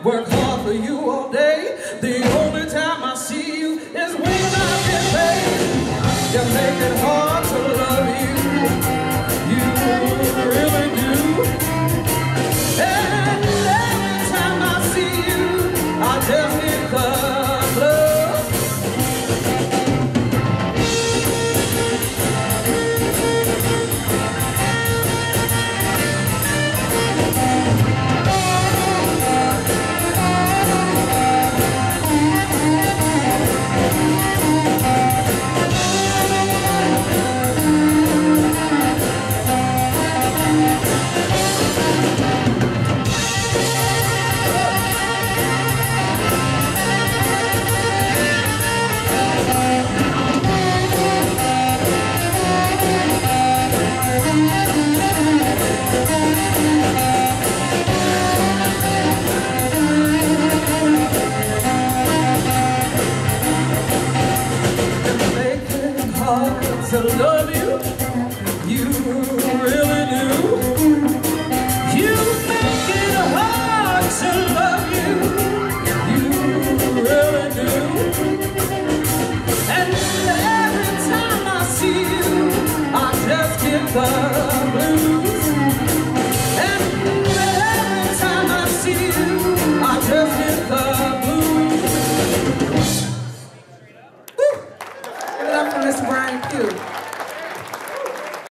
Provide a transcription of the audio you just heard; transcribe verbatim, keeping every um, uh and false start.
work hard for you all day. The only time I see you is when I get paid. You make it hard to love you, you really do. And every time I see you, I just get the love. To love you, you really do. You make it hard to love you, you really do. And every time I see you, I just get the